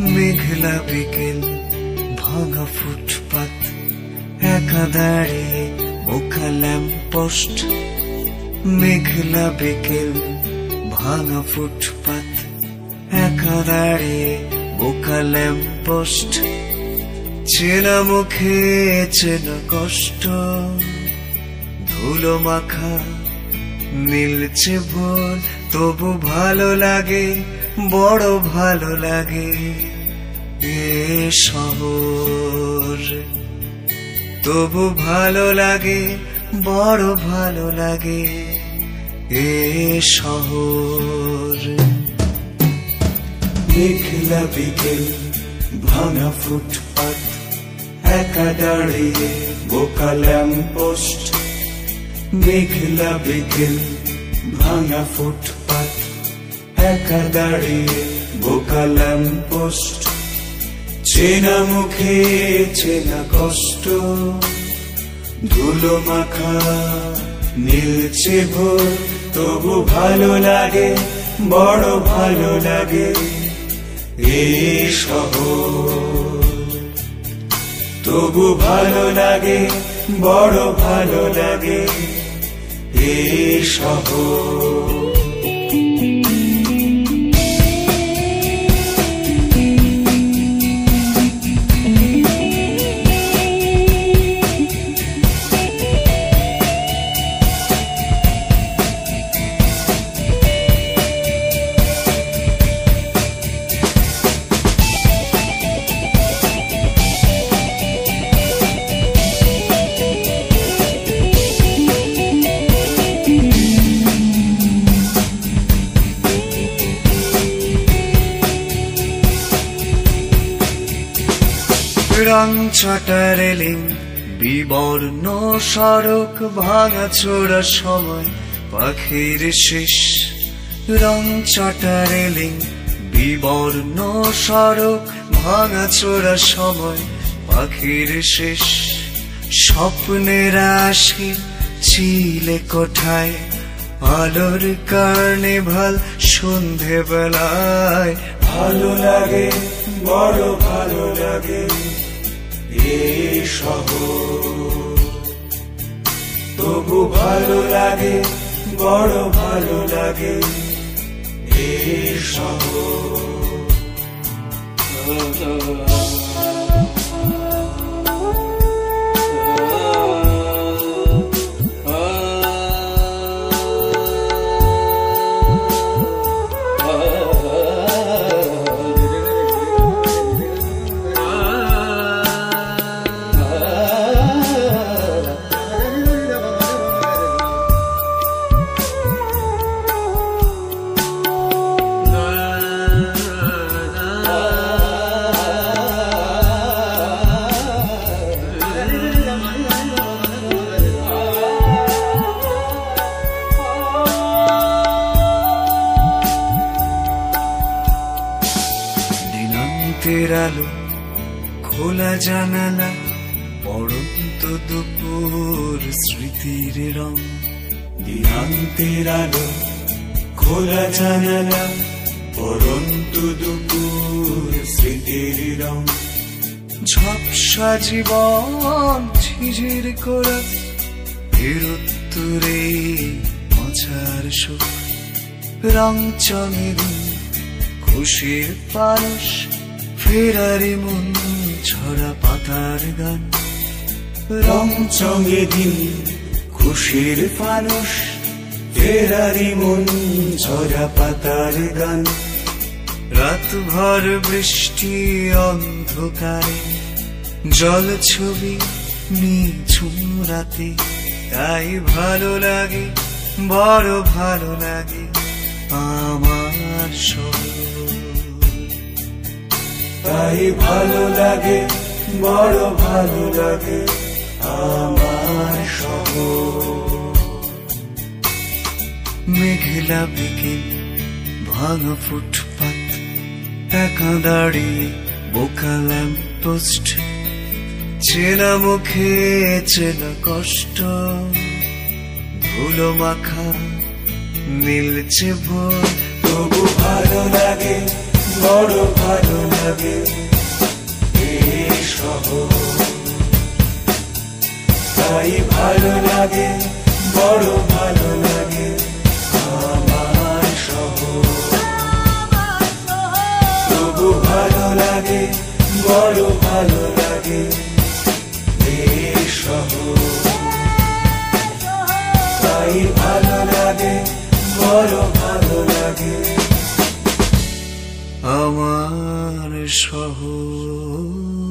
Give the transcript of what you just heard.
মেঘলা বিকেল, ভাঙা ফুটপাত, একা দাঁড়িয়ে বোকা ল্যাম্পপোস্ট। মেঘলা বিকেল, ভাঙা ফুটপাত, একা দাঁড়িয়ে বোকা ল্যাম্পপোস্ট। চেনা মুখে চেনা কষ্ট, ধুলো মাখা নীলচে ভোর। তবু ভালো লাগে, বড় ভালো লাগে এ শহর। তবু ভালো লাগে, বড় ভালো লাগে এ শহর। মেঘলা বিকেল, ভাঙা ফুটপাত, একা দাঁড়িয়ে বোকা ল্যাম্পপোস্ট। মেঘলা বিকেল, ভাঙা ফুটপাত, একা দাঁড়িয়ে বোকা ল্যাম্পপোস্ট। চেনা মুখে চেনা কষ্ট, ধুলো মাখা নীলচে ভোর। তবু ভালো লাগে, বড় ভালো লাগে এই শহর। তবু ভালো লাগে, বড় ভালো লাগে এই শহর। রং ছাটা রেলিং, বিবর্ণ সড়ক, ভাঙা চোরা সময় পাখির শেষ। রং ছাটা রেলিং, বিবর্ণ সড়ক, ভাঙা চোরা সময় পাখির শেষ। স্বপ্নের আসি চিলে কোঠায়, আলোর কার্নিভাল সন্ধে বেলায়। ভালো লাগে, বড় ভালো লাগে এই শহর। তবু ভালো লাগে, বড় ভালো লাগে এই শহর। আলো, খোলা জানালা, পড়ন্ত দুপুর, স্মৃতির রং। দিনান্তের আলো, খোলা জানালা, পড়ন্ত দুপুর, স্মৃতির রং। ঝাপসা জীবন ঝিঝির করা, ফেরত্তরে মাঝার সুখ। রং চঙে দিন, খুশির পারস, ফেরারি মন ছড়া পাতার গান। রং চঙে দিন, খুশির ফানুষ, ফেরারি মন ছড়া পাতার গান। রাত ভর বৃষ্টি অন্ধকারে, জল ছবি নিঝুম রাতে। তাই ভালো লাগে, বড় ভালো লাগে আমার শহর। তাই ভালো লাগে, বড় ভালো লাগে আমার শহর। মেঘলা বিকেল, ভাঙা ফুটপাত, একা দাঁড়িয়ে বোকা ল্যাম্পপোস্ট। চেনা মুখে চেনা কষ্ট, ধুলো মাখা নীলচে ভোর। তবু ভালো লাগে, বড় ভালো লাগে এই শহর, তাই ভালো লাগে, বড় ভালো লাগে আমার শহর। তবু ভালো লাগে, বড় ভালো লাগে এই শহর, তাই ভালো লাগে, বড় ভালো লাগে আমার শহর।